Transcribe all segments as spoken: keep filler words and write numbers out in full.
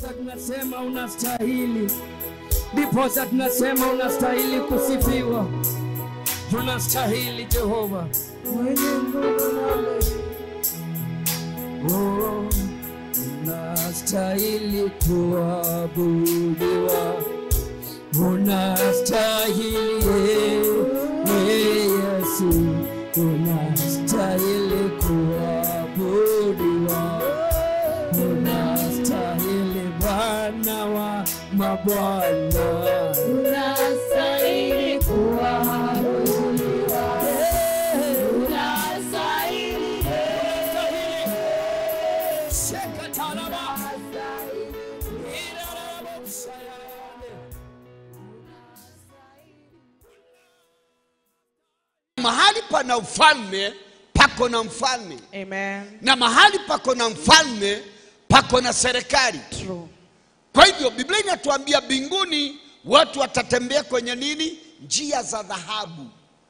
Ndiposa tunasema unastahili. Ndiposa tunasema unastahili kusifiwa. Unastahili Jehova. Oh, unastahili kuabudiwa. Unastahili Yesu. Unastahili kuabudiwa. Unastahili Bwana wa mabwana. Unastahili kuabudiwa. Unastahili. Sheka talaba. Mahali pana ufalme pako na mfalme. Amen. Na mahali pako na mfalme pako na serikali. True. Kwa hivyo Biblia inatuambia mbinguni watu watatembea kwenye nini? Njia za dhahabu.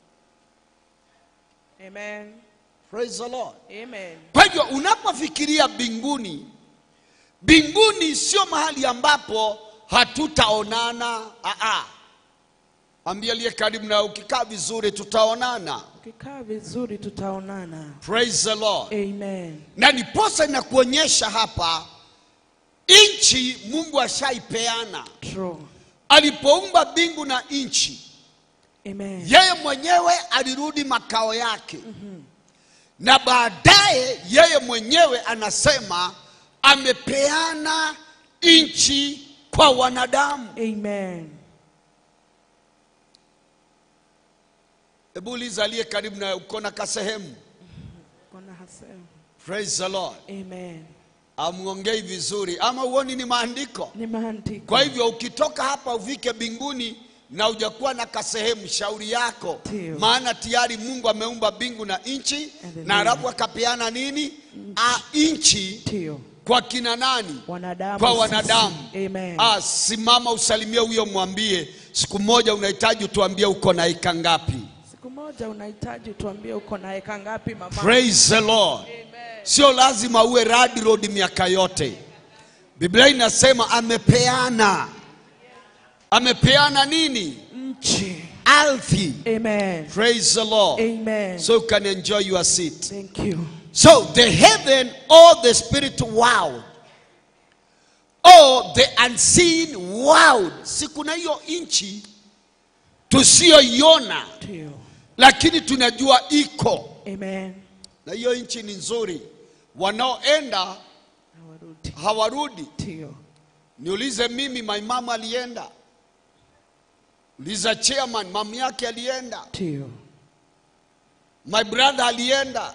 Amen. Praise the Lord. Amen. Kwa hivyo unapofikiria mbinguni, mbinguni sio mahali ambapo hatutaonana. Ah ah. Ambia aliye karibu na ukikaa vizuri tutaonana. Ukikaa vizuri tutaonana. Praise the Lord. Amen. Na niposa inakuonyesha hapa inchi Mungu ashaipeana. True. Alipoumba mbingu na inchi, Amen. yeye mwenyewe alirudi makao yake. Mm-hmm. Na baadaye yeye mwenyewe anasema amepeana inchi kwa wanadamu. Amen. Hebu uliza aliye karibu na uko na kasehemu. Kuna hasemu. Praise the Lord. Amen. Amuongei vizuri ama uoni ni maandiko? Ni maandiko. Kwa hivyo ukitoka hapa ufike mbinguni na hujakuwa na kasehemu, shauri yako. Tio. Maana tayari Mungu ameumba mbingu na inchi, na alafu akapeana nini? A inchi. Tio. Kwa kina nani? Wanadamu. Kwa wanadamu. Amen. Ah, simama usalimie huyo, mwambie siku moja unahitaji tuambie uko na eka ngapi. Siku moja unahitaji tuambie uko na eka ngapi mama. Praise the Lord. Amen. Sio lazima uwe radi road miaka yote. Biblia inasema amepeana. Amepeana nini? Nchi. Ardhi. Amen. Praise the Lord. Amen. So you can enjoy your seat. Thank you. So the heaven or the spiritual world or the unseen world. Si kuna hiyo inchi tusiyoiona lakini tunajua iko. Amen. Na hiyo inchi ni nzuri. Wanaoenda hawarudi. Hawarudi. Tio. Niulize mimi, my mama alienda. Uliza chairman, mama yake alienda. Tio. My brother alienda.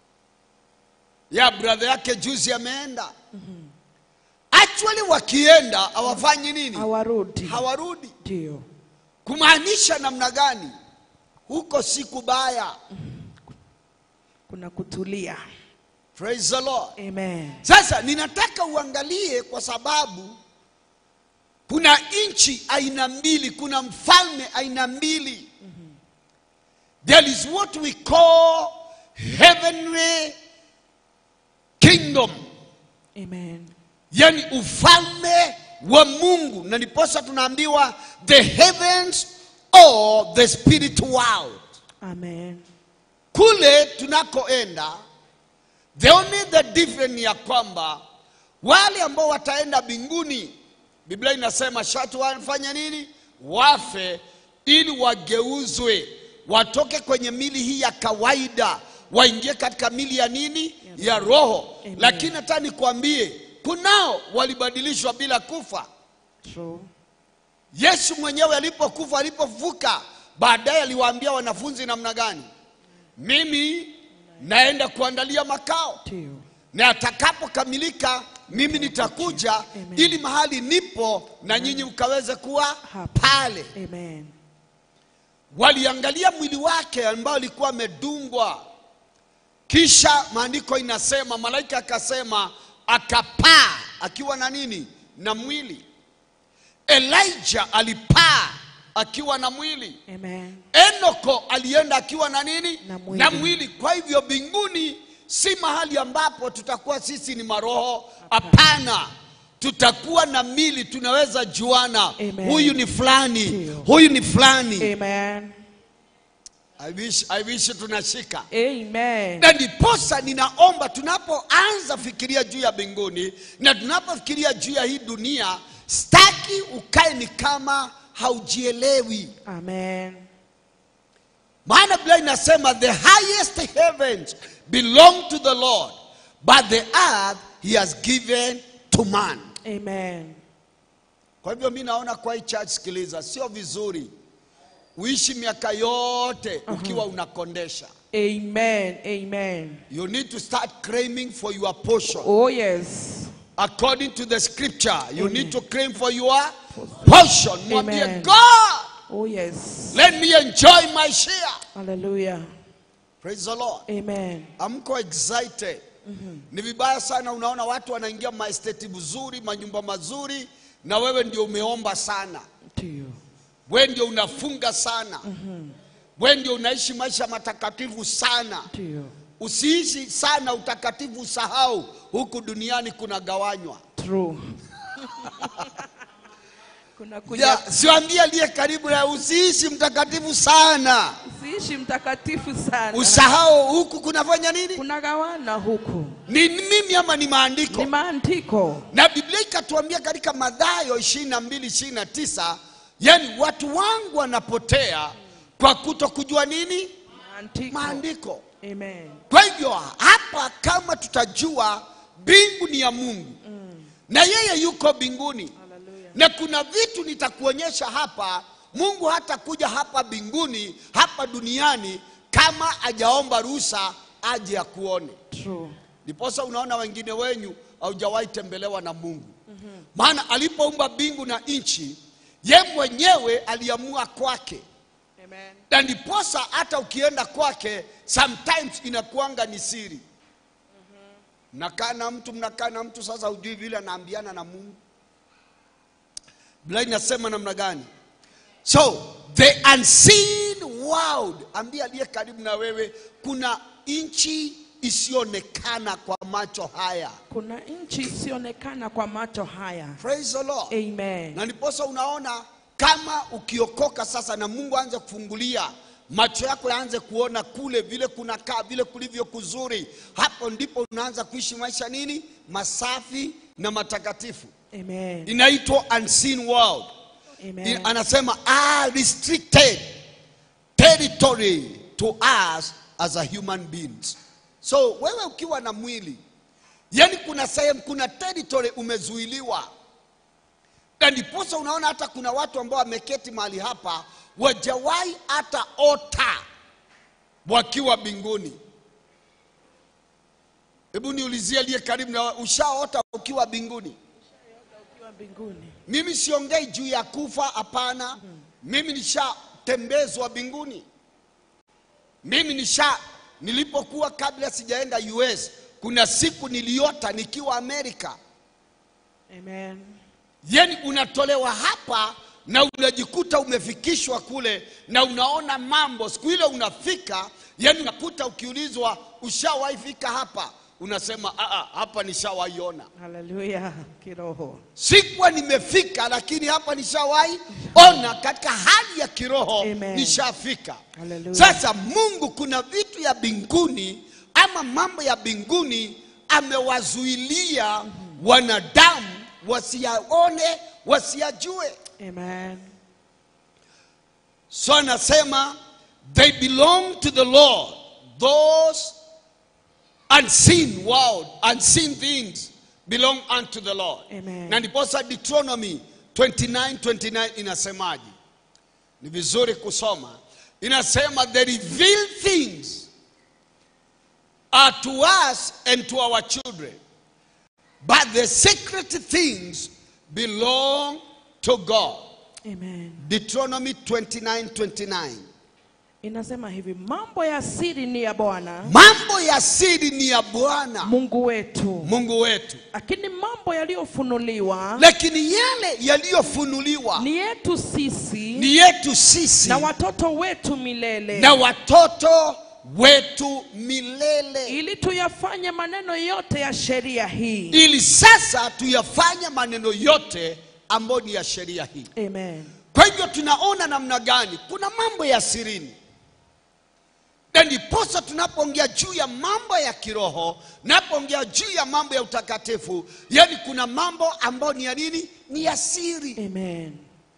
Ya brother yake juzi ameenda. Mm-hmm. Actually wakienda hawafanyi nini? Hawarudi. Hawarudi. Tio. Kumaanisha namna gani? Huko siku baya. Kuna kutulia. Praise the Lord. Amen. Sasa ninataka uangalie kwa sababu kuna inchi aina mbili, kuna mfalme aina mbili. Mm-hmm. There is what we call heavenly kingdom. Amen. Yani ufalme wa Mungu. Na niposa tunaambiwa the heavens or the spirit world. Amen. Kule tunakoenda, the only the difference ya kwamba wale ambao wataenda mbinguni, Biblia inasema shatu wafanya nini? Wafe ili wageuzwe, watoke kwenye mili hii ya kawaida waingie katika mili ya nini? Ya roho. Amen. Lakini hata nikwambie kunao walibadilishwa bila kufa. True. Yesu mwenyewe alipokufa, alipofuka, baadaye aliwaambia wanafunzi namna gani? Mimi naenda kuandalia makao. Tio. Na atakapokamilika mimi nitakuja. Amen. Ili mahali nipo na nyinyi ukaweze kuwa pale. Amen. Waliangalia mwili wake ambao alikuwa amedungwa. Kisha maandiko inasema malaika akasema akapaa akiwa na nini? Na mwili. Elijah alipaa akiwa na mwili. Amen. Enoko alienda akiwa na nini? Na mwili. Na mwili. Kwa hivyo mbinguni si mahali ambapo tutakuwa sisi ni maroho. Hapana. tutakuwa na mili tunaweza juana. Amen. Huyu ni fulani, huyu ni fulani. Amen. I wish, I wish tunashika. Amen. Na ndiposa ninaomba tunapoanza fikiria juu ya mbinguni na tunapofikiria juu ya hii dunia, staki ukae ni kama haujielewi. Amen. Maana Biblia inasema the highest heavens belong to the Lord, but the earth he has given to man. Amen. Kwa hivyo mimi naona kwa hii church, sikiliza, sio vizuri uishi miaka yote ukiwa unakondesha. Amen. Amen. You need to start claiming for your portion. Oh yes. According to the scripture, you Amen. need to claim for your portion. Mwambie God, oh yes, let me enjoy my share. Hallelujah. Praise the Lord. Amen. Amko excited. Mm-hmm. Ni vibaya sana unaona watu wanaingia maesteti mzuri, manyumba mazuri, na wewe ndio umeomba sana. Ndio. Wewe ndio unafunga sana. Mhm. Wewe ndio unaishi maisha matakatifu sana. Ndio. Usiishi sana utakatifu, sahau huku duniani kuna gawanywa. True. Kuna kuja. Ya, siwaambia aliye karibu na usiishi mtakatifu sana. Usiishi mtakatifu sana. Usahau huku kunafanya nini? Kuna gawana huku. Ni mimi ama ni maandiko? Ni maandiko. Na Biblia ikatuambia katika Mathayo ishirini na mbili ishirini na tisa, yani watu wangu wanapotea kwa kutokujua nini? Maandiko. Maandiko. Amen. Kwa hivyo hapa kama tutajua mbingu ni ya Mungu, mm. na yeye yuko mbinguni, Hallelujah. na kuna vitu nitakuonyesha hapa, Mungu hata kuja hapa mbinguni, hapa duniani kama hajaomba ruhusa aje akuone. True. Ndiposa unaona wengine wenyu haujawahi tembelewa na Mungu. Mm-hmm. Maana alipoumba mbingu na nchi, ye mwenyewe aliamua kwake. Amen. Na ndiposa hata ukienda kwake sometimes inakuanga ni siri. Mm-hmm. Mnakaa na mtu, mnakaa na mtu sasa hujui vile anaambiana na Mungu. Biblia inasema namna gani? So, the unseen world, ambia aliye karibu na wewe, kuna nchi isionekana kwa macho haya. Kuna nchi isionekana kwa macho haya. Praise the Lord. Amen. Na ndiposa unaona kama ukiokoka sasa na Mungu aanze kufungulia macho yako, yaanze kuona kule vile kunakaa, vile kulivyo kuzuri, hapo ndipo unaanza kuishi maisha nini? Masafi na matakatifu. Amen. Inaitwa unseen world. Amen. Anasema are restricted territory to us as a human beings. So wewe ukiwa na mwili, yani kuna sehemu, kuna territory umezuiliwa. Na ndiposa unaona hata kuna watu ambao wameketi mahali hapa wajawahi hata ota wakiwa mbinguni. Hebu niulizie aliye karibu na, ushaota ukiwa mbinguni? Ukiwa mbinguni. Mimi siongei juu ya kufa, hapana. Hmm. Mimi nishatembezwa mbinguni. Mimi nisha nilipokuwa, kabla sijaenda U S, kuna siku niliota nikiwa Amerika. Amen. Yani unatolewa hapa na unajikuta umefikishwa kule na unaona mambo. Siku ile unafika, yani unakuta ukiulizwa ushawahi fika hapa, unasema a a hapa nishawahiona. Hallelujah. Kiroho. Sikuwa nimefika, lakini hapa nishawahi ona katika hali ya kiroho. Amen. Nishafika. Hallelujah. Sasa Mungu kuna vitu ya mbinguni ama mambo ya mbinguni amewazuilia mm-hmm. wanadamu wasiyaone, wasiyajue. Amen. So anasema they belong to the Lord, those unseen world, unseen things belong unto the Lord. Amen. Na ndiposa Deuteronomy twenty-nine twenty-nine inasemaje? Ni vizuri kusoma. Inasema the revealed things are to us and to our children, but the secret things belong to God. Amen. Deuteronomy twenty-nine twenty-nine. Inasema hivi, mambo ya siri ni ya Bwana. Mambo ya siri ni ya Bwana Mungu wetu. Mungu wetu. Lakini mambo yaliyofunuliwa, lakini yale yaliyofunuliwa ni yetu sisi, ni yetu sisi na watoto wetu milele. na watoto wetu milele. Ili tuyafanye maneno yote ya sheria hii. Ili sasa tuyafanye maneno yote ambayo ni ya sheria hii. Amen. Kwa hivyo tunaona namna gani kuna mambo ya sirini. Na ndiposa tunapoongea juu ya mambo ya kiroho, napoongea juu ya mambo ya utakatifu, yani kuna mambo ambayo ni ya nini? Ni ya siri. Amen.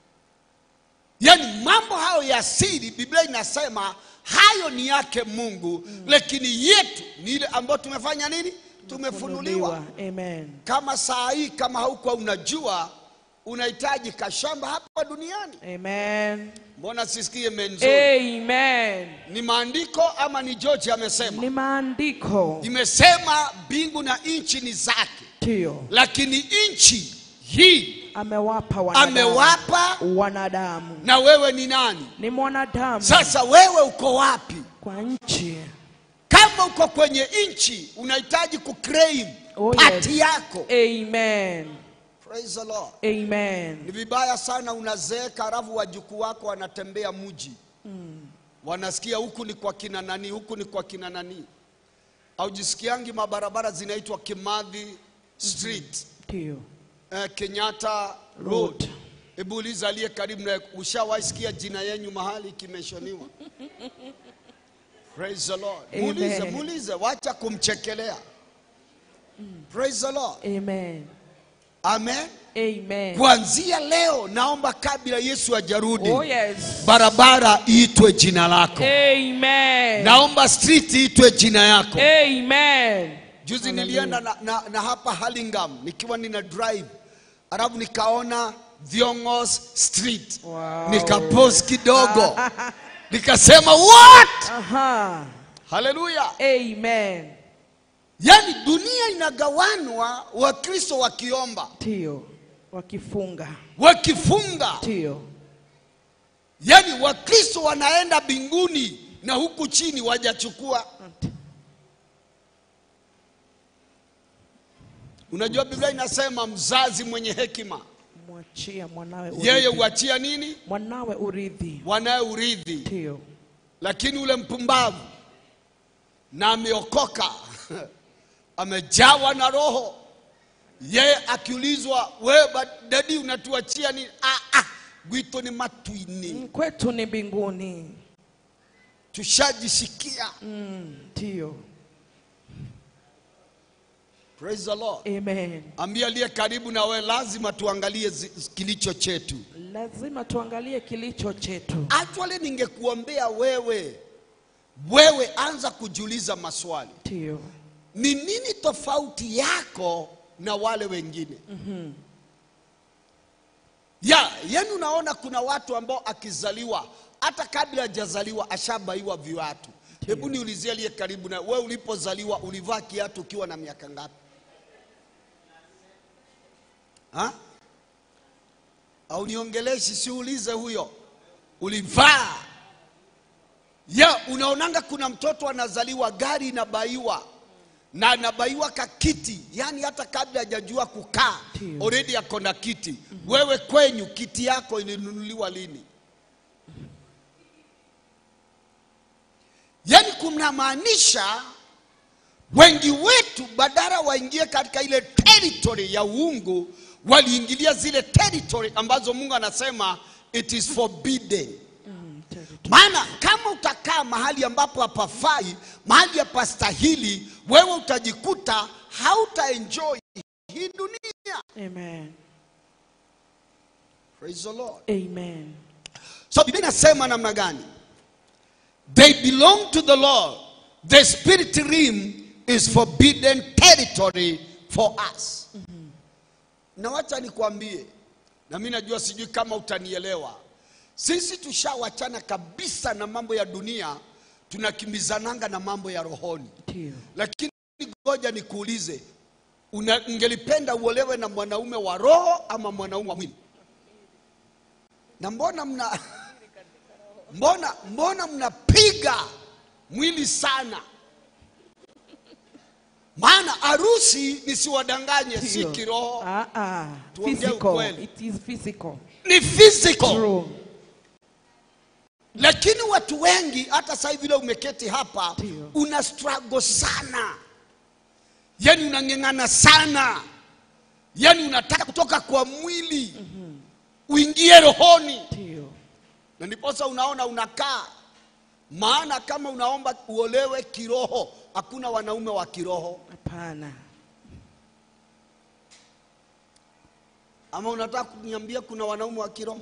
Yani mambo hayo ya siri, Biblia inasema hayo ni yake Mungu, mm. lakini yetu ni ile ambayo tumefanya nini? Tumefunuliwa. Amen. Kama saa hii kama hauko unajua unahitaji kashamba hapa duniani. Amen. Mbona sisikie menzuri? Amen. Ni maandiko ama ni George amesema? Ni maandiko. Imesema mbingu na nchi ni zake. Ndio. Lakini nchi hii amewapa wanadamu. Amewapa wanadamu. Na wewe ni nani? Ni mwanadamu. Sasa wewe uko wapi? Kwa nchi. Kama uko kwenye nchi unahitaji kuclaim oh, pati yes. yako. Amen. Praise the Lord. Amen. Ni vibaya sana unazeeka alafu wajukuu wako wanatembea mji. Mm. Wanasikia huku ni kwa kina nani, huku ni kwa kina nani. Au jisikiangi mabarabara zinaitwa Kimathi Street. Ndio. Uh, Kenyatta Road. Hebu uliza aliye karibu na ushawaisikia jina yenu mahali kimeshoniwa? Praise the Lord. Muulize, muulize, wacha kumchekelea. Mm. Praise the Lord. Amen. Amen. Amen. Kuanzia leo naomba kabla Yesu ajarudi, oh, yes. barabara iitwe jina lako. Amen. Naomba street iitwe jina yako. Amen. Juzi nilienda na, na, na hapa Hurlingham nikiwa nina drive, alafu nikaona Thiong'o Street. Wow. Nikapost kidogo. Nikasema what? Aha. Hallelujah. Amen. Yani dunia inagawanwa, Wakristo wakiomba. Ndio. Wakifunga. Wakifunga. Ndio. Yani Wakristo wanaenda mbinguni na huku chini wajachukua. Unajua Biblia inasema mzazi mwenye hekima mwachia mwanawe urithi. Yeye huachia nini? Mwanawe urithi. Mwanawe urithi. Ndio. Lakini ule mpumbavu na ameokoka amejawa na roho, yeye akiulizwa wewe dadi unatuachia nini? Ah ah, gwito ni matuini. Kwetu ni mbinguni. Tushajisikia. Mm, ndio. Praise the Lord. Amen. Ambia aliye karibu na wewe lazima tuangalie kilicho chetu. Lazima tuangalie kilicho chetu. Actually ningekuombea wewe wewe anza kujiuliza maswali. Ndio. Ni nini tofauti yako na wale wengine? Mhm. Ya, yani unaona kuna watu ambao akizaliwa hata kabla hajazaliwa ashabaiwa viatu. Hebu niulizie aliye karibu na wewe, ulipozaliwa ulivaa kiatu ukiwa na miaka ngapi? Ha? Au niongeleshi siulize huyo. Ulivaa. Ya, unaonanga kuna mtoto anazaliwa gari inabaiwa. Na anabaiwa kakiti, yani hata kabla hajajua kukaa already yako na kiti. Mm -hmm. Wewe kwenyu kiti yako ilinunuliwa lini? Yani kumaanisha wengi wetu badala waingie katika ile territory ya uungu, waliingilia zile territory ambazo Mungu anasema it is forbidden. Maana kama utakaa mahali ambapo hapafai, mahali hapastahili, wewe utajikuta hautaenjoy hii dunia. Amen. Praise the Lord. Amen. So Biblia inasema namna gani? They belong to the Lord. The spirit realm is forbidden territory for us. Mm-hmm. Na wacha nikwambie, na mimi najua sijui kama utanielewa. Sisi tushawachana kabisa na mambo ya dunia, tunakimbizananga na mambo ya rohoni. Ndio. Lakini ngoja nikuulize, ungelipenda uolewe na mwanaume wa roho ama mwanaume wa mwili? Na mbona mna mbona mbona mnapiga mwili sana? Maana harusi nisiwadanganye si kiroho. Ah ah. Physical. It is physical. Ni physical. True. Lakini watu wengi hata sasa hivi leo umeketi hapa, Tiyo. una struggle sana. Yani unangengana sana. Yani unataka kutoka kwa mwili mm-hmm. uingie rohoni. Tiyo. Na ndiposa unaona unakaa. Maana kama unaomba uolewe kiroho, hakuna wanaume wa kiroho. Hapana. Ama unataka kuniambia kuna wanaume wa kiroho?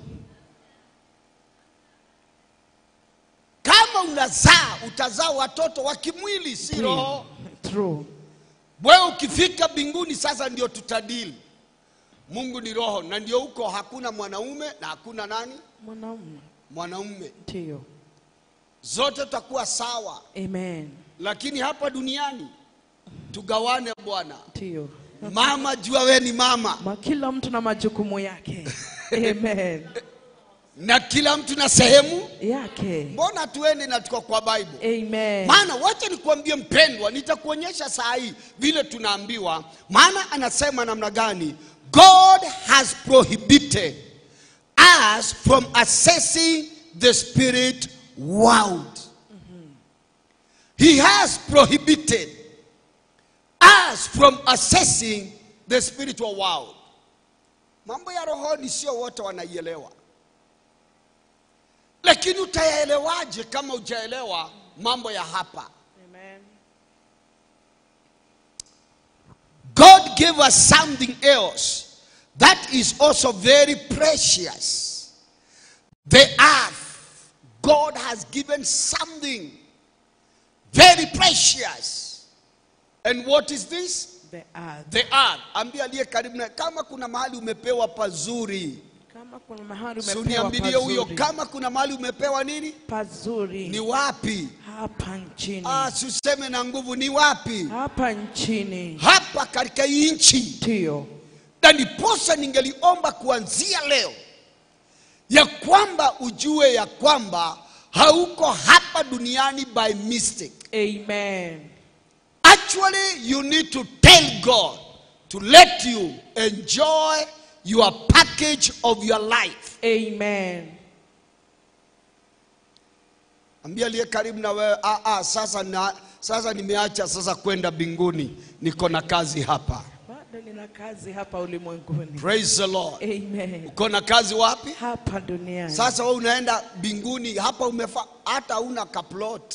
Kama unazaa, utazaa watoto wa kimwili, si roho. True. Wewe ukifika mbinguni sasa ndio tutadili. Mungu ni roho, na ndio huko hakuna mwanaume na hakuna nani? Mwanaume. Mwanaume. Tiyo. Zote tutakuwa sawa. Amen. Lakini hapa duniani tugawane Bwana. Tiyo. Mama jua we ni mama. Ma kila mtu na majukumu yake. Amen. Na kila mtu na sehemu yake. Mbona tuende na tuko kwa Bible? Amen. Maana wacha nikuambie mpendwa, nitakuonyesha saa hii vile tunaambiwa. Maana anasema namna gani? God has prohibited us from accessing the spirit world. Mm-hmm. He has prohibited us from accessing the spiritual world. Mambo ya rohoni sio wote wanaielewa. Lakini utayaelewaje kama hujaelewa mambo ya hapa? Amen. God gave us something else that is also very precious. The earth. God has given something very precious. And what is this? The earth. The earth. Ambia aliye karibu na kama kuna mahali umepewa pazuri. Kama kuna mahali umepewa Uniambilie huyo pazuri. kama kuna mahali umepewa nini? Pazuri. Ni wapi? Hapa nchini. Ah, suseme na nguvu, ni wapi? Hapa nchini. Hapa katika nchi. Tiyo. Na ndiposa ningeliomba kuanzia leo ya kwamba ujue ya kwamba hauko hapa duniani by mistake. Amen. Actually, you need to tell God to let you enjoy your package of your life. Amen. Ambia aliye karibu na wewe, ah ah sasa na sasa nimeacha sasa kwenda mbinguni, niko na kazi hapa. Bado nina kazi hapa ulimwenguni. Praise the Lord. Amen. Uko na kazi wapi? Hapa duniani. Sasa wewe unaenda mbinguni, hapa umefa hata una kaplot.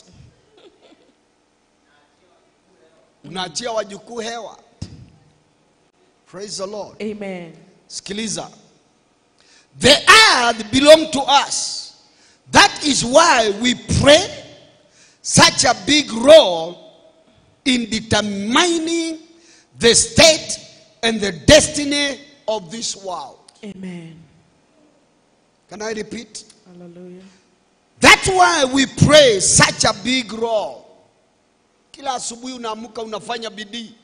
Unaachia wajukuu hewa. Praise the Lord. Amen. Sikiliza. The earth belongs to us. That is why we play such a big role in determining the state and the destiny of this world. Amen. Can I repeat? Hallelujah. That's why we pray such a big role. Kila asubuhi unaamuka unafanya bidii.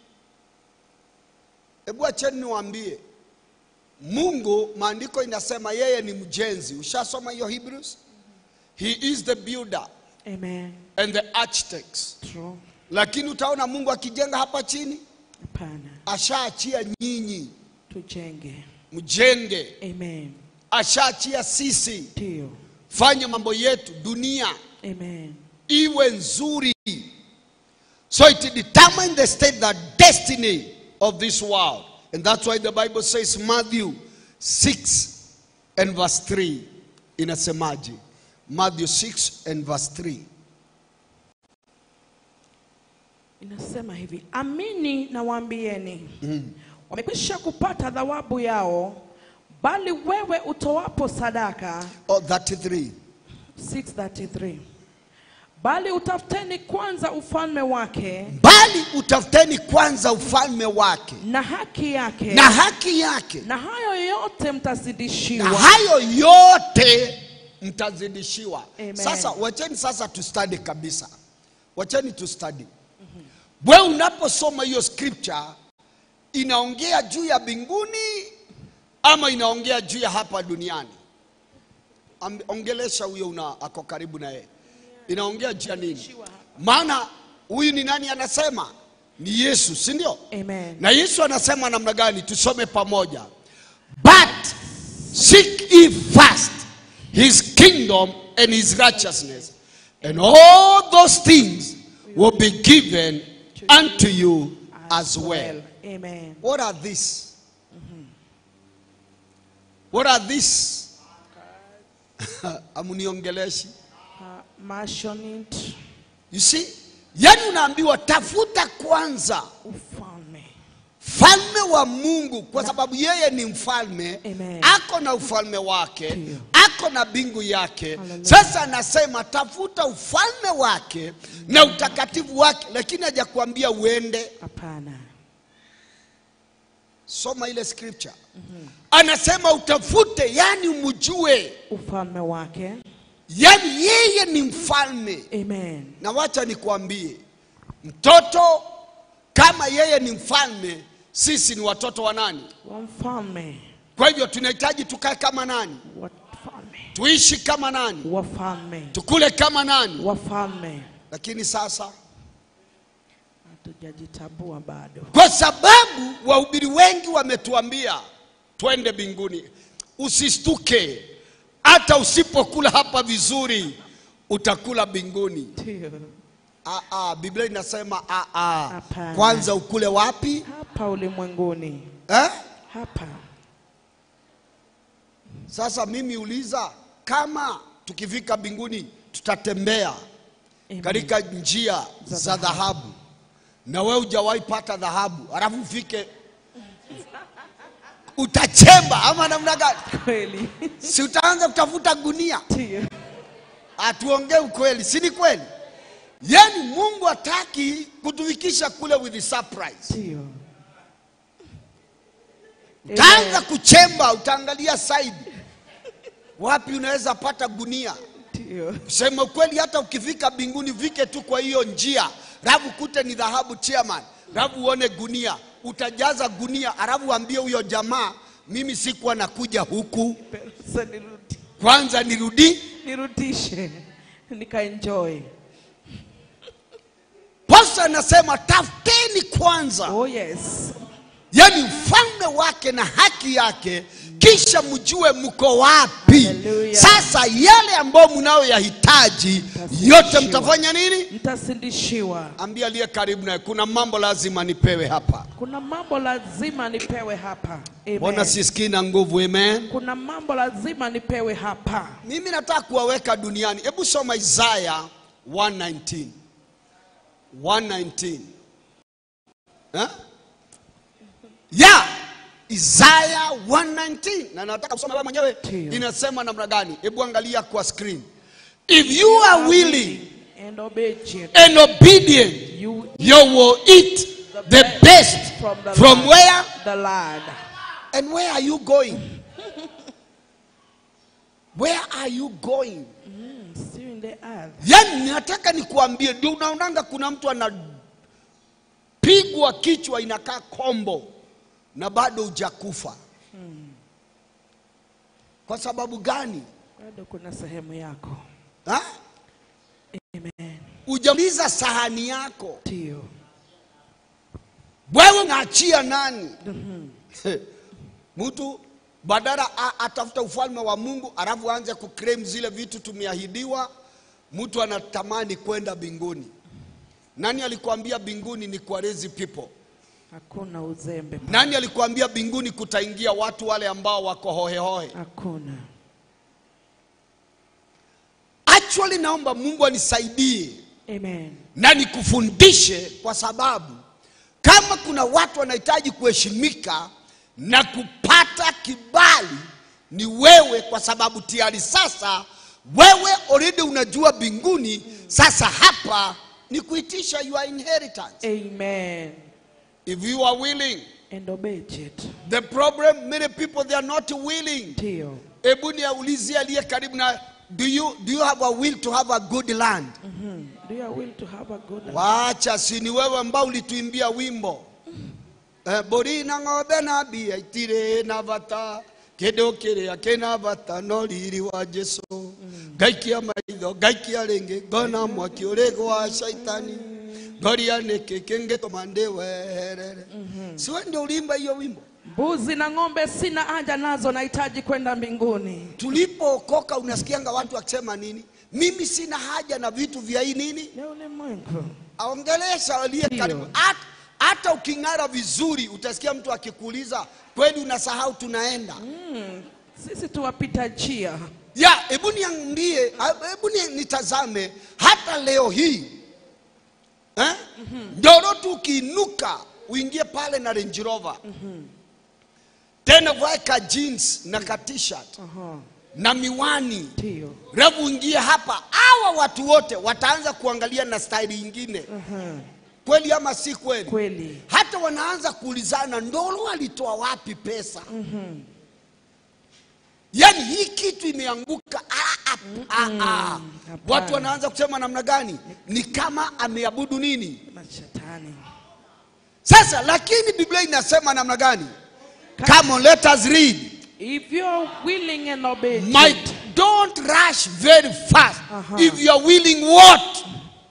Hebu acheni niwaambie. Mungu, maandiko inasema yeye ni mjenzi. Ushasoma hiyo Hebrews? He is the builder. Amen. And the architects. True. Lakini utaona Mungu akijenga hapa chini, Hapana. ashaachia nyinyi Tujenge. mjenge. Amen. Ashaachia sisi Tiyo. fanya mambo yetu dunia Amen. iwe nzuri. So it determines the state, the destiny of this world. And that's why the Bible says, Matthew six and verse three. Inasemaje? Matthew six and verse three. Inasema hivi, amini na waambieni, Mm. wamekwisha kupata thawabu yao, bali wewe utoapo sadaka. Oh, thirty-three. six thirty-three. Bali utafuteni kwanza ufalme wake, Bali utafuteni kwanza ufalme wake na haki yake, na haki yake, na hayo yote mtazidishiwa. na hayo yote mtazidishiwa. Amen. Sasa wacheni sasa tu study kabisa. Wacheni tu study. Mm-hmm. Wewe unaposoma hiyo scripture, inaongea juu ya mbinguni ama inaongea juu ya hapa duniani? Am- Ongelesha huyo una ako karibu na yeye. Inaongea juu ya nini? Maana huyu ni nani anasema? Ni Yesu, si ndio? Amen. Na Yesu anasema namna gani? Tusome pamoja. But seek ye first his kingdom and his righteousness, and all those things will be given unto you as well. Amen. What are these? What are these? Amuniongeleshi. Mention it. You see? Yani unaambiwa tafuta kwanza Ufalme. falme wa Mungu, kwa sababu yeye ni mfalme. Amen. Ako na ufalme wake. Ndiyo. Ako na bingu yake. Hallelujah. Sasa anasema tafuta ufalme wake na utakatifu wake, lakini hajakuambia uende. Hapana. Soma ile scripture. Mm-hmm. Anasema utafute, yani umjue Ufalme wake. yani yeye ni mfalme. Amen. Na wacha nikwambie, mtoto kama yeye ni mfalme, sisi ni watoto wa nani? Wa mfalme. Kwa hivyo tunahitaji tukae kama nani? Wafalme. Tuishi kama nani? Wafalme. Tukule kama nani? Wafalme. Lakini sasa hatujajitambua bado, kwa sababu wahubiri wengi wametuambia twende mbinguni. Usistuke, hata usipokula hapa vizuri utakula mbinguni. Ah ah, Biblia inasema ah ah. Kwanza ukule wapi? Hapa ulimwenguni. Eh? Hapa. Sasa mimi uliza, kama tukifika mbinguni tutatembea katika njia za dhahabu, na wewe hujawahi pata dhahabu, alafu ufike utachemba ama namna gani? Kweli. Si utaanza kutafuta gunia? Ndio. Atuongee ukweli, si ni kweli? Yani Mungu hataki kutufikisha kule with the surprise. Ndio. Utaanza kuchemba, utaangalia side wapi unaweza pata gunia. Ndio. Kusema ukweli, hata ukifika mbinguni vike tu kwa hiyo njia, rabu kute ni dhahabu chairman, rabu uone gunia, utajaza gunia, arabu ambie huyo jamaa, mimi sikuwa nakuja huku, Sasa nirudi. kwanza nirudi Nirudishe nika enjoy. Pastor anasema tafuteni kwanza, Oh yes, yani mfalme wake na haki yake, kisha mjue mko wapi. Hallelujah. Sasa yale ambayo mnao yahitaji yote mtafanya nini? Mtasindishiwa. Ambia aliye karibu naye, kuna mambo lazima nipewe hapa. Kuna mambo lazima nipewe hapa. Amen. Mbona sisikii na nguvu? Amen. Kuna mambo lazima nipewe hapa. Mimi nataka kuwaweka duniani. Hebu soma Isaiah one nineteen. one nineteen. Eh? Yeah. Isaiah one nineteen. Na nataka kusoma wewe mwenyewe inasema namna gani. Hebu angalia kwa screen. If you are willing and obedient, and obedient, you, you will eat the best from, the from land, where? The land. And where are you going? Where are you going? Mm, still in the earth. Yani nataka nikuambie, ndio unaonanga kuna mtu anapigwa kichwa inakaa kombo na bado hujakufa. Hmm. Kwa sababu gani? Bado kuna sehemu yako. Ha? Amen. Hujauliza sahani yako. Ndio. Wewe unaachia nani? Mm-hmm. Mtu badala atafuta ufalme wa Mungu alafu aanze kuclaim zile vitu tumeahidiwa, mtu anatamani kwenda mbinguni. Nani alikwambia mbinguni ni kwa lazy people? Hakuna uzembe. Nani alikwambia mbinguni kutaingia watu wale ambao wako hohe hohe? Hakuna. Actually naomba Mungu anisaidie. Amen. Na nikufundishe, kwa sababu kama kuna watu wanahitaji kuheshimika na kupata kibali ni wewe, kwa sababu tayari sasa wewe already unajua mbinguni. Sasa hapa ni kuitisha your inheritance. Amen. If you are willing and obedient. The problem, many people they are not willing. Ndio. Hebu niulizie aliye karibu na, do you do you have a will to have a good land? Mhm. Do you will to have a good land? Wacha, si ni wewe ambao ulituimbia wimbo. Eh, bori na ng'ombe na bia itire na bata kedo kire akena bata no riri wa Jesu. Gaikia maitho gaikia renge gona mwaki urego wa shaitani. Goria neke kenge tomande werere. Si wewe ndio ulimba hiyo wimbo? Mbuzi na ng'ombe sina haja nazo, nahitaji kwenda mbinguni. Tulipookoka unasikianga watu wakisema nini? Mimi sina haja na vitu vya hii nini? Ya ulimwengu. Aongelesha aliye karibu. Hata uking'ara vizuri utasikia mtu akikuuliza, kweli unasahau tunaenda? Mm, sisi tuwapita njia. Ya, hebu niambie, hebu nitazame hata leo hii. Eh? Mm-hmm. Ndoro tu ukiinuka uingie pale na Range Rover. Mm-hmm. Tena vae jeans na ka t-shirt. Uh-huh. Na miwani. Ndio. Revu ingie hapa, hawa watu wote wataanza kuangalia na style nyingine. Uh-huh. Kweli ama si kweli? Kweli. Hata wanaanza kuulizana, Ndoro alitoa wapi pesa? Uh-huh. Yani hii kitu imeanguka. Ah, ah, ah, ah. Watu wanaanza kusema namna gani? Ni kama ameabudu nini? Mashetani. Sasa lakini Biblia inasema namna gani? Come on, let us read. If you are willing and obedient. Might don't rush very fast. Uh-huh. If you are willing what?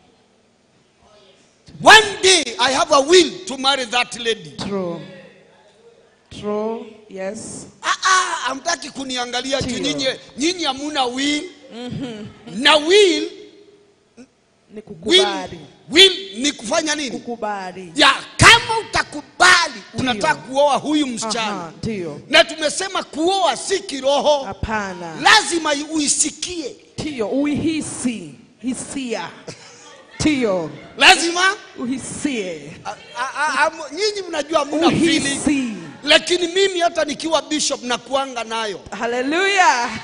One day I have a will to marry that lady. True. True. Yes. Ah ah, amtaki kuniangalia tu nyinyi nyinyi hamuna will. Mhm. Na will ni kukubali. Will, will ni kufanya nini? Kukubali. Ya, kama utakubali unataka kuoa huyu msichana. Ndio. Na tumesema kuoa si kiroho. Hapana. Lazima uisikie. Ndio, uihisi, hisia. Ndio. Lazima uhisie. Nyinyi mnajua mna feeling. Lakini mimi hata nikiwa bishop na kuanga nayo. Hallelujah.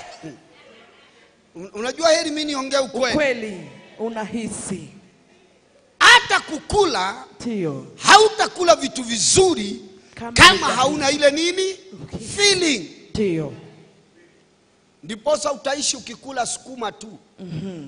Unajua heri mimi niongee ukweli. Ukweli unahisi. Hata kukula, ndio, hautakula vitu vizuri kama, kama hauna ile nini? Okay. Feeling. Ndio. Ndiposa utaishi ukikula sukuma tu. Mhm.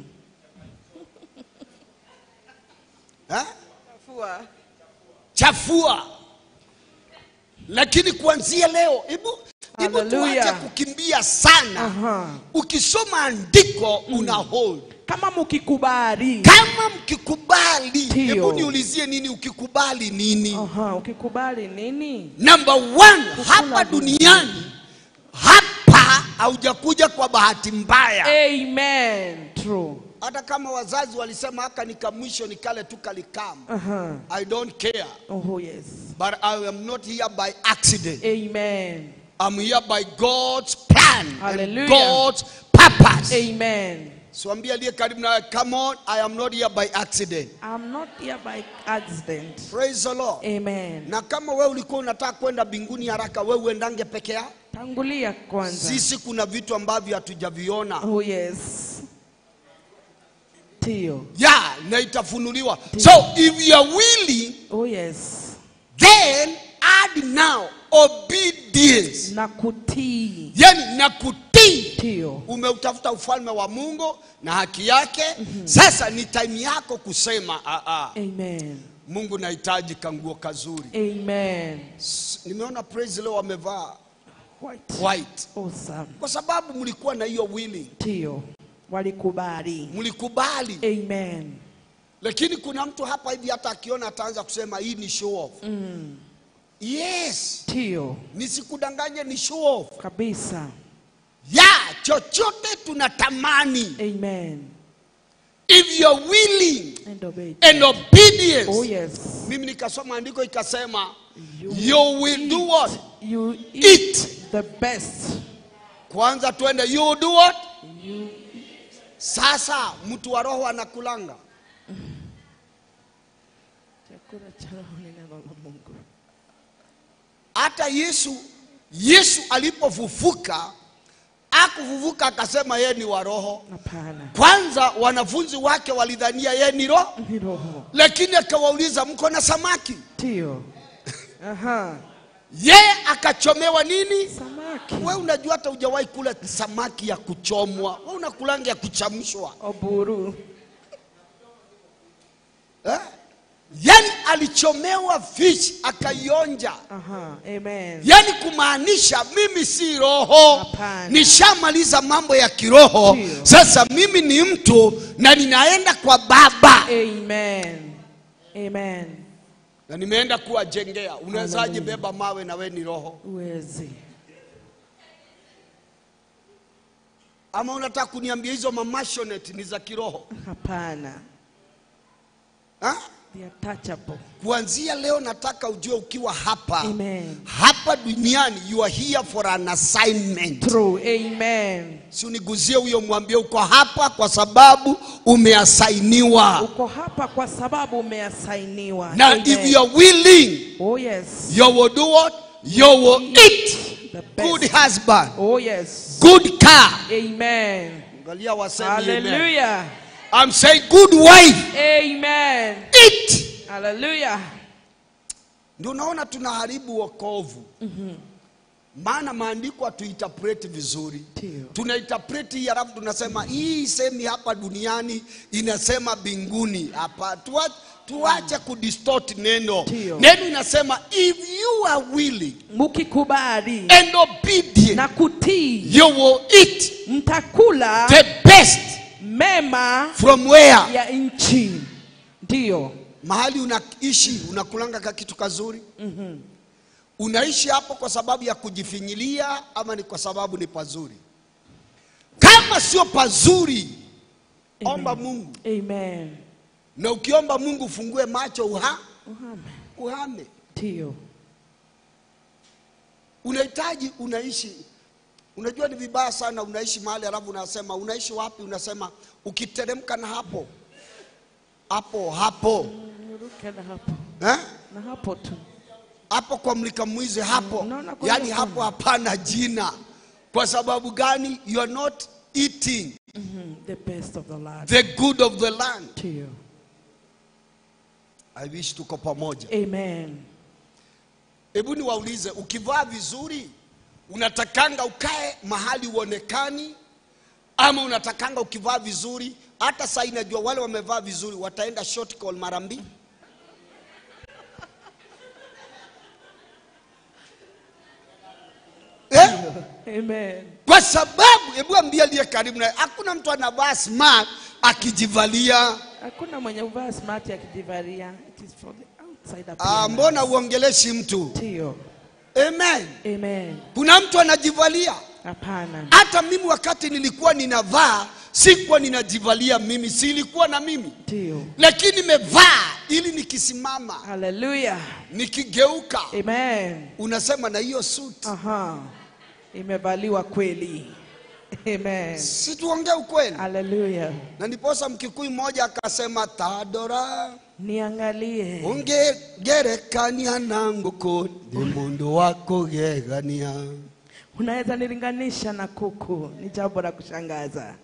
Ha? Chafua. Chafua. Lakini kuanzia leo, hebu hebu tuache kukimbia sana. Uh-huh. Ukisoma andiko mm. una hold. Kama mkikubali. Kama mkikubali. Hebu niulizie nini ukikubali nini? Aha, ukikubali nini? Number one, hapa duniani hapa haujakuja kwa bahati mbaya. Amen. True. Hata kama wazazi walisema haka nika mwisho nikale tu kalikam. Uh-huh. I don't care. Oh yes. But I am not here by accident. Amen. I'm here by God's plan. Hallelujah. And God's purpose. Amen. So ambia aliye karibu na, come on, I am not here by accident. I'm not here by accident. Praise the Lord. Amen. Na kama wewe ulikuwa unataka kwenda mbinguni haraka, wewe uendange peke yako? Tangulia kwanza. Sisi kuna vitu ambavyo hatujaviona. Oh yes. Tio. Yeah, na itafunuliwa. So if you are willing, oh yes, then add now obedience. Na kutii. Yani na kutii. Tio. Umeutafuta ufalme wa Mungu na haki yake. Mm-hmm. Sasa ni time yako kusema ah ah. Amen. Mungu nahitaji kanguo kazuri. Amen. Nimeona praise leo wamevaa white. White. Awesome. Kwa sababu mlikuwa na hiyo willing. Tio. Walikubali. Mlikubali. Amen. Lakini kuna mtu hapa hivi hata akiona ataanza kusema hii ni show off. Mm. Yes. Tio. Nisikudanganye ni show off. Kabisa. Ya, chochote tunatamani. Amen. If you are willing and, and obedience. Oh yes. Mimi nikasoma andiko ikasema you, you will eat, do what? You eat, eat the best. Kwanza tuende, you do what? You Sasa mtu wa roho anakulanga. Chakula cha roho ni neno la Mungu. Hata Yesu Yesu alipofufuka akufufuka akasema yeye ni wa roho. Hapana. Kwanza wanafunzi wake walidhania yeye ni roho. Ni roho. Lakini akawauliza mko na samaki? Ndio. Aha. Yeye akachomewa nini? Samaki. Wewe unajua hata hujawahi kula samaki ya kuchomwa. Wewe unakulanga ya kuchamshwa. Oburu. Eh? Yani alichomewa fish akaionja. Aha, amen. Yani kumaanisha mimi si roho. Nishamaliza mambo ya kiroho. Tio. Sasa mimi ni mtu na ninaenda kwa Baba. Amen. Amen. Na nimeenda kuwajengea. Unawezaje beba mawe na we ni roho? Uwezi. Ama unataka kuniambia hizo mamashoneti ni za kiroho? Hapana. Ha? They are touchable. Kuanzia leo nataka ujue ukiwa hapa. Amen. Hapa duniani you are here for an assignment. True. Amen. Si uniguzie huyo mwambie uko hapa kwa sababu umeasainiwa. Uko hapa kwa sababu umeasainiwa. Na Amen. if you are willing, oh yes, you will do what? You will eat good husband. Oh yes. Good car. Amen. Angalia waseme Hallelujah. Amen. I'm saying good wife. Amen. Eat. Hallelujah. Ndio naona tunaharibu wokovu. Mhm. Mm Maana maandiko atuinterpret vizuri. Tunainterpret hii halafu tunasema hii semi hapa duniani inasema binguni. Hapa tuache tuache kudistort neno. Tio. Neno inasema if you are willing, mukikubali and obedient, na kutii, you will eat mtakula the best mema from where? Ya nchi. Ndio. Mahali unaishi unakulanga ka kitu kazuri? Mhm. Mm Unaishi hapo kwa sababu ya kujifinyilia ama ni kwa sababu ni pazuri? Kama sio pazuri, amen. Omba Mungu. Amen. Na ukiomba Mungu fungue macho uha uhame. Uhame. Ndio. Unahitaji unaishi. Unajua ni vibaya sana unaishi mahali alafu unasema unaishi wapi? Unasema ukiteremka na hapo. Hapo hapo. Niruke na hapo. Eh? Na hapo tu. Hapo kwa mlika mwizi hapo. No, no, yani hapo hapana jina. Kwa sababu gani? You are not eating mm-hmm. the best of the land. The good of the land. Tio. I wish tuko pamoja. Amen. Hebu niwaulize, ukivaa vizuri unatakanga ukae mahali uonekani ama unatakanga ukivaa vizuri hata saa inajua wale wamevaa vizuri wataenda short call mara mbili? Eh? Amen. Kwa sababu hebu ambia aliye karibu na hakuna mtu anavaa smart akijivalia. Hakuna mwenye uvaa smart akijivalia. It is for the outside appearance. Ah, mbona uongeleshi mtu? Tio. Amen. Amen. Kuna mtu anajivalia? Hapana. Hata mimi wakati nilikuwa ninavaa sikuwa ninajivalia mimi, si ilikuwa na mimi. Tio. Lakini nimevaa ili nikisimama. Hallelujah. Nikigeuka. Amen. Unasema na hiyo suit. Aha. Imevaliwa kweli. Amen. Si tuongee ukweli. Hallelujah. Na ndiposa Mkikuyu mmoja akasema tadora niangalie unge gerekania nangu ko mundu wako gegania. Unaweza nilinganisha na kuku, ni jambo la kushangaza.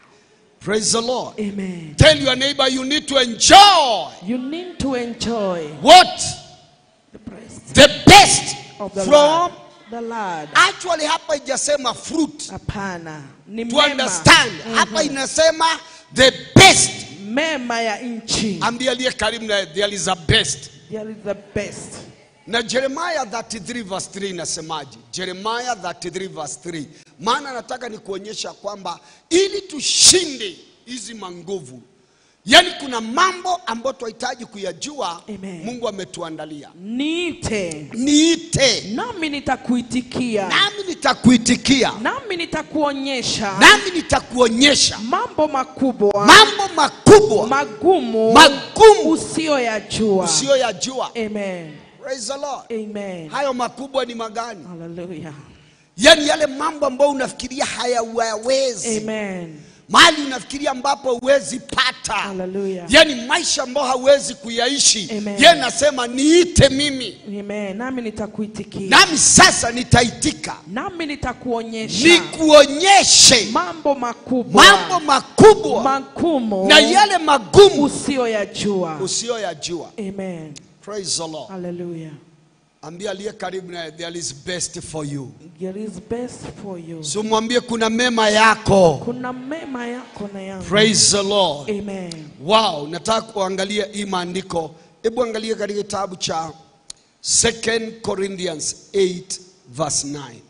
Praise the Lord. Amen. Tell your neighbor you need to enjoy. You need to enjoy what? The best. The best of the from Lord. The Lord. Actually hapa ijasema fruit. Hapana. Ni to mema. Understand. Mm-hmm. Hapa inasema the best. Mema ya nchi. Ambia aliye karibu na there is a best. There is the best. Na Jeremiah thirty-three verse three inasemaje? Jeremiah thirty-three verse three. Maana nataka ni kuonyesha kwamba ili tushinde hizi manguvu, yani kuna mambo ambayo tunahitaji kuyajua. Amen. Mungu ametuandalia. Niite. Niite. Nami nitakuitikia. Nami nitakuitikia. Nami nitakuonyesha. Nami nitakuonyesha. Mambo makubwa. Mambo makubwa. Magumu. Magumu. Usiyoyajua. Usiyoyajua. Amen. Praise the Lord. Amen. Hayo makubwa ni magani? Hallelujah. Yani yale mambo ambayo unafikiria hayawezi. Amen. Mahali unafikiria ambapo huwezi pata. Hallelujah. Yani maisha ambayo hauwezi kuyaishi. Yeye nasema niite mimi. Amen. Nami nitakuitikia. Nami sasa nitaitika. Nami nitakuonyesha. Nikuonyeshe mambo makubwa. Mambo makubwa. Magumu. Na yale magumu usiyoyajua. Usiyoyajua. Amen. Praise the Lord. Hallelujah. Ambia aliye karibu na there is best for you. There is best for you. So mwambie kuna mema yako. Kuna mema yako na yangu. Praise the Lord. Amen. Wow, nataka kuangalia hii maandiko. Hebu angalia katika kitabu cha Second Corinthians eight verse nine.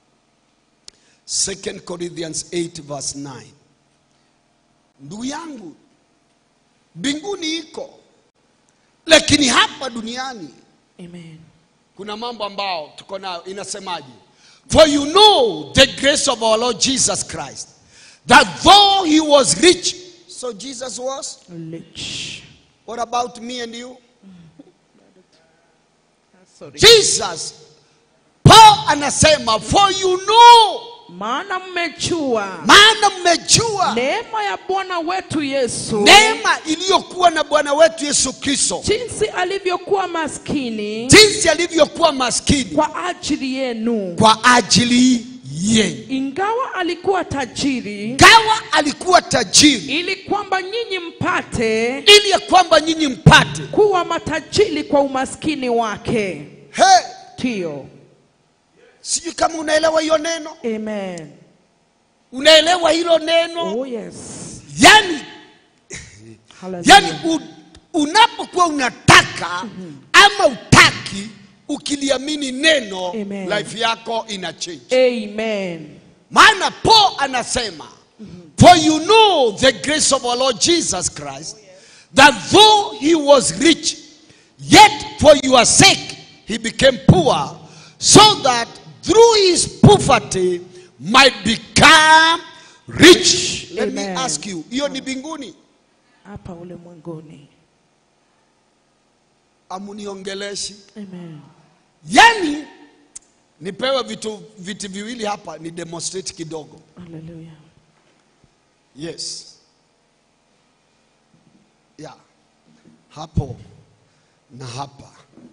Second Corinthians eight verse nine. Ndugu yangu, mbinguni iko. Lakini hapa duniani, Amen. kuna mambo ambao tuko nayo inasemaje? For you know the grace of our Lord Jesus Christ, that though he was rich, so Jesus was Rich. What about me and you? Sorry. Jesus, Paul anasema, for you know, Maana mmejua maana mmejua neema ya Bwana wetu Yesu, neema iliyokuwa na Bwana wetu Yesu Kristo, jinsi alivyokuwa maskini jinsi alivyokuwa maskini kwa ajili yenu, kwa ajili yenu. ingawa alikuwa tajiri, Gawa alikuwa tajiri ili kwamba nyinyi mpate ili ya kwamba nyinyi mpate kuwa matajiri kwa umaskini wake. Hey, Tio. sijui kama unaelewa hiyo neno. Amen. Unaelewa hilo neno? Oh yes. Yani, Hallelujah. yani u, unapokuwa unataka mm-hmm. ama utaki, ukiliamini neno, Amen. life yako ina change. Amen. Maana Paul anasema, mm-hmm. for you know the grace of our Lord Jesus Christ, that though he was rich, yet for your sake he became poor, so that through his poverty might become rich. Let Amen. me ask you, hiyo ni mbinguni? Hapa ulimwenguni. Amuniongeleshi. Amen. Yani, nipewe vitu vitu viwili hapa ni demonstrate kidogo. Hallelujah. Yes. Yeah. Hapo na hapa.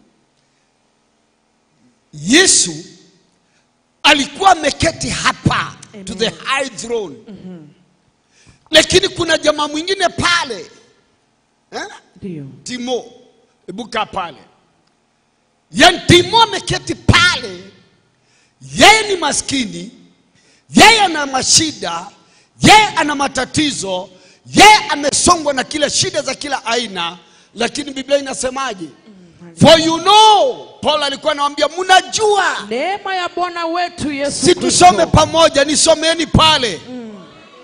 Yesu alikuwa ameketi hapa. Amen. To the high throne. Mm-hmm. Lakini kuna jamaa mwingine pale. Eh? Ndio. Timo, ebuka pale. Yan Timo ameketi pale. Yeye ni maskini. Yeye ana mashida. Yeye ana matatizo. Yeye amesongwa na kila shida za kila aina. Lakini Biblia inasemaje? For you know, Paul alikuwa anawaambia mnajua neema ya Bwana wetu Yesu si tusome pamoja, nisomeni pale. Mm.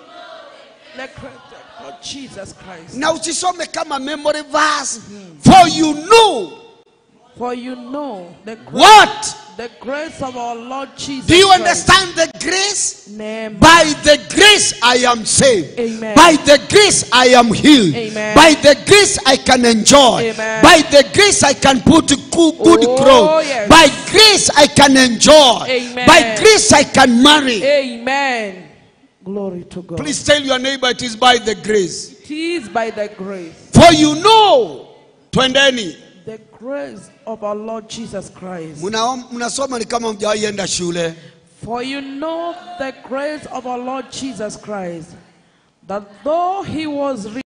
Lord Jesus Christ. Na usisome kama memory verse. Mm-hmm. For you know. For you know the grace, what? The grace of our Lord Jesus. Do you Christ. understand the grace? Name. By the grace I am saved. Amen. By the grace I am healed. Amen. By the grace I can enjoy. Amen. By the grace I can put good, good oh, clothes. Yes. By grace I can enjoy. Amen. By grace I can marry. Amen. Glory to God. Please tell your neighbor it is by the grace. It is by the grace. For you know, twendeni, the grace of our Lord Jesus Christ. Mnasoma ni kama mjawahi enda shule. For you know the grace of our Lord Jesus Christ, that though he was rich,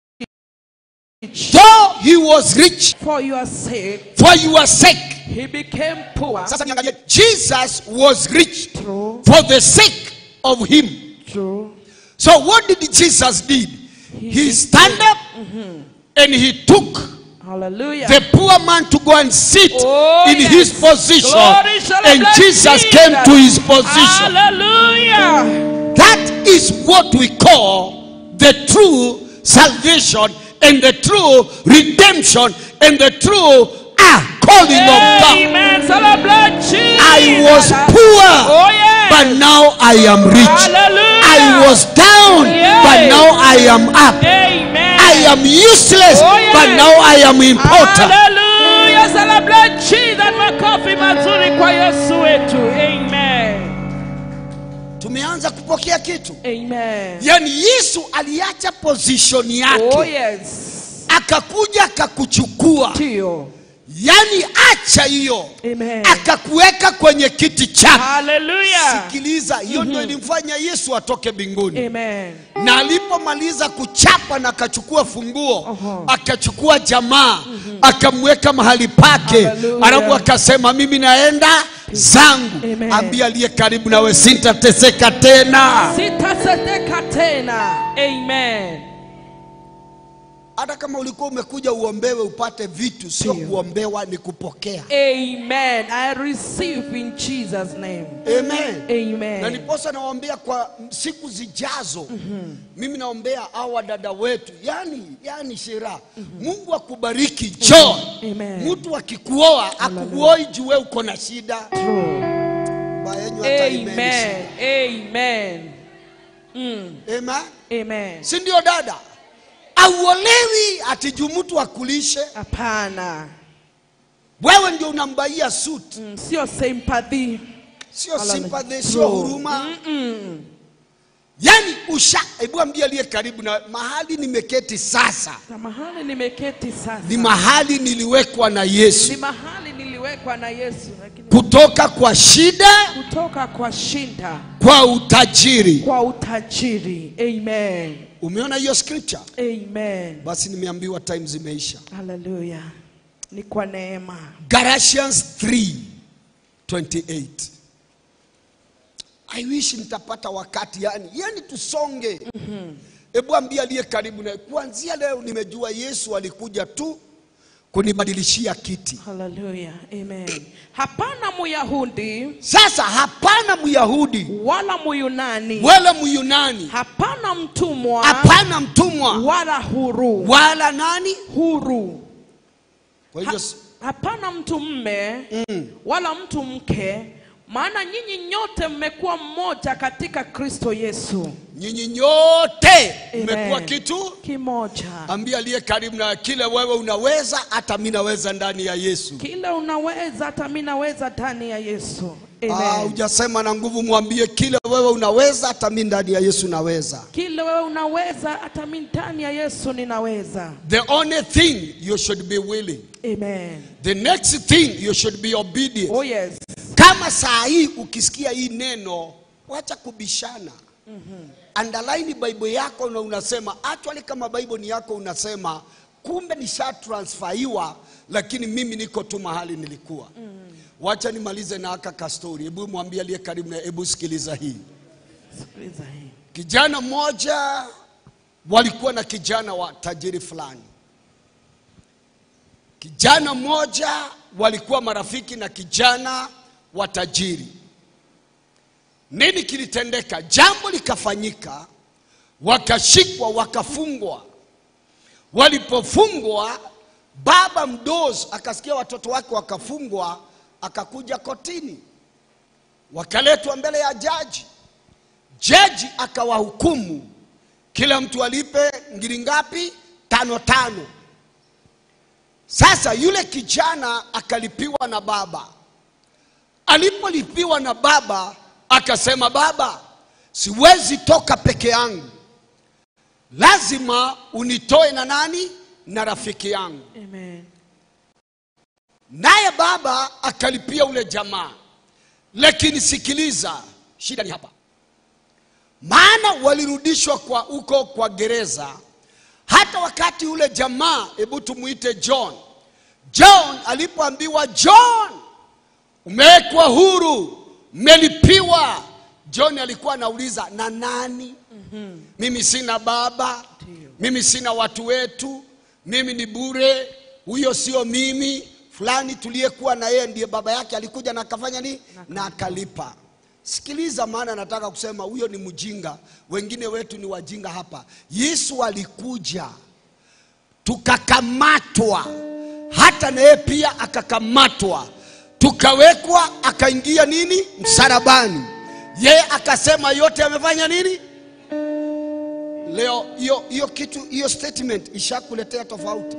though he was rich, for your sake, for your sake, he became poor. Sasa niangalie, Jesus was rich. True. For the sake of him. True. So what did Jesus did? He, he stand up mm-hmm. and he took Hallelujah. the poor man to go and sit oh, in yes. his position. And Jesus, Jesus came to his position. Hallelujah. That is what we call the true salvation and the true redemption and the true ah, calling Amen. of God. Amen. I was poor, oh, yes. but now I am rich. Hallelujah. I was down, yes. but now I am up. Amen. I am useless, oh, yes. but now I am important. Hallelujah. Celebrate Jesus. Makofi mazuri kwa Yesu wetu. Amen. Tumeanza kupokea kitu. Amen. Yani Yesu aliacha position yake. Oh yes. Akakuja akakuchukua. Tio. Yani acha hiyo. Amen. Akakuweka kwenye kiti chake. Hallelujah. Sikiliza, hiyo ndio mm-hmm. ilimfanya Yesu atoke mbinguni. Amen. Na alipomaliza kuchapa na akachukua funguo, uh-huh. akachukua jamaa, mm-hmm. akamweka mahali pake. Alafu akasema mimi naenda zangu. Amen. Ambia aliye karibu nawe sitateseka tena. Sitateseka tena. Amen. Hata kama ulikuwa umekuja uombewe upate vitu, sio kuombewa ni kupokea. Amen. I receive in Jesus name. Amen. Amen. Na niposa nawaambia kwa siku zijazo, mm-hmm. mimi naombea hawa dada wetu, yani yani shira. Mm-hmm. Mungu akubariki John. Amen. Mtu akikuoa akuoi juu wewe uko na shida. True. Amen. Amen. Mm. Amen. Amen. Si ndio dada? Auolewi ati juu mtu akulishe. Hapana. Wewe ndio unambaia suit. Mm, sio sympathy. Sio sympathy, sio huruma. Mm -mm. Yani usha, hebu ambia aliye karibu na mahali nimeketi sasa. Na mahali nimeketi sasa. Ni mahali niliwekwa na Yesu. Ni mahali niliwekwa na Yesu. Lakini kutoka kwa shida, kutoka kwa shinda, kwa utajiri. Kwa utajiri. Amen. Umeona hiyo scripture? Amen. Basi nimeambiwa time zimeisha. Hallelujah. Ni kwa neema. Galatians three twenty-eight. I wish nitapata wakati yani, yani tusonge. Mhm. Hebu ambia aliye karibu na kuanzia leo nimejua Yesu alikuja tu kunibadilishia kiti. Hallelujah. Amen. Hapana Myahudi. Sasa hapana Myahudi wala Myunani. Wala Myunani. Hapana mtumwa. Hapana mtumwa. Wala huru. Wala nani? Huru. Kwa hivyo ha, hapana mtu mme mm. wala mtu mke, maana nyinyi nyote mmekuwa mmoja katika Kristo Yesu. Nyinyi nyote mmekuwa kitu kimoja. Ambia aliye karibu na kile wewe unaweza hata mimi naweza ndani ya Yesu. Kile unaweza hata mimi naweza ndani ya Yesu. Amen. Ah, hujasema na nguvu, mwambie kile wewe unaweza hata mimi ndani ya Yesu naweza. Kile wewe unaweza hata mimi ndani ya Yesu ninaweza. The only thing you should be willing. Amen. The next thing you should be obedient. Oh yes. Kama saa hii ukisikia hii neno, wacha kubishana. Mhm. Underline Bible yako na unasema actually kama Bible ni yako unasema kumbe nisha transferiwa lakini mimi niko tu mahali nilikuwa. Mm. Wacha nimalize na aka ka story. Hebu mwambie aliye karibu na hebu sikiliza hii. Sikiliza hii. Kijana mmoja walikuwa na kijana wa tajiri fulani. Kijana mmoja walikuwa marafiki na kijana wa tajiri. Nini kilitendeka? Jambo likafanyika, wakashikwa, wakafungwa. Walipofungwa, baba mdozi akasikia watoto wake wakafungwa, akakuja kotini. Wakaletwa mbele ya jaji. Jaji akawahukumu kila mtu alipe ngiri ngapi? Tano tano. Sasa yule kijana akalipiwa na baba. Alipolipiwa na baba, akasema baba, siwezi toka peke yangu. Lazima unitoe na nani? Na rafiki yangu. Amen. Naye baba akalipia ule jamaa. Lakini sikiliza, shida ni hapa. Maana walirudishwa kwa uko kwa gereza. Hata wakati ule jamaa, hebu tumuite John. John alipoambiwa John, umewekwa huru, umelipiwa. John alikuwa anauliza na nani? Mm-hmm. Mimi sina baba. Dio. Mimi sina watu wetu. Mimi ni bure. Huyo sio mimi. Fulani tuliyekuwa na yeye ndiye baba yake alikuja na akafanya nini? Na akalipa. Sikiliza, maana nataka kusema huyo ni mjinga. Wengine wetu ni wajinga hapa. Yesu alikuja, tukakamatwa, hata naye pia akakamatwa, tukawekwa, akaingia nini? Msalabani. Yeye akasema yote amefanya nini? Leo hiyo hiyo kitu, hiyo statement ishakuletea tofauti.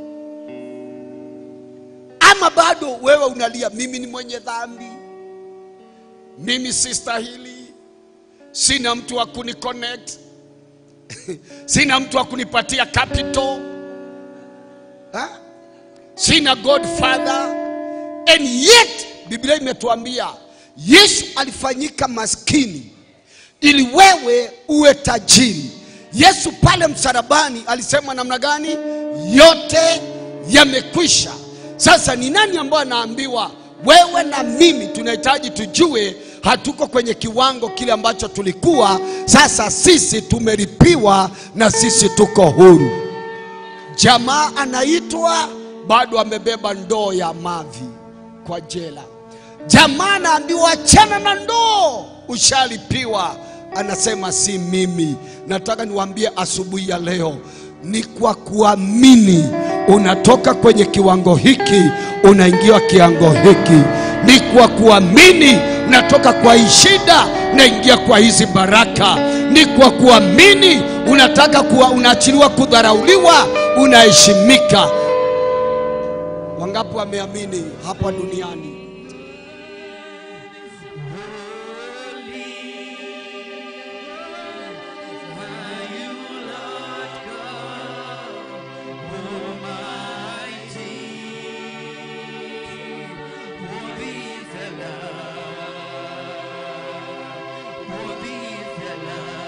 Ama bado wewe unalia mimi ni mwenye dhambi, mimi sistahili, sina mtu wa kuniconnect, sina mtu wa kunipatia capital, ha? Sina Godfather. And yet Biblia imetuambia Yesu alifanyika maskini ili wewe uwe tajiri. Yesu pale msalabani alisema namna gani? Yote yamekwisha. Sasa ni nani ambaye anaambiwa wewe na mimi tunahitaji tujue hatuko kwenye kiwango kile ambacho tulikuwa. Sasa sisi tumelipiwa na sisi tuko huru. Jamaa anaitwa bado amebeba ndoo ya mavi kwa jela. Jamaa anaambiwa achana na ndoo, ushalipiwa. Anasema si mimi. Nataka niwaambie asubuhi ya leo, ni kwa kuamini unatoka kwenye kiwango hiki unaingia kiwango hiki. Ni kwa kuamini unatoka kwa hii shida unaingia kwa hizi baraka. Ni kwa kuamini unataka kuwa unaachiliwa kudharauliwa unaheshimika. Wangapi wameamini hapa duniani? Worthy is the Lamb.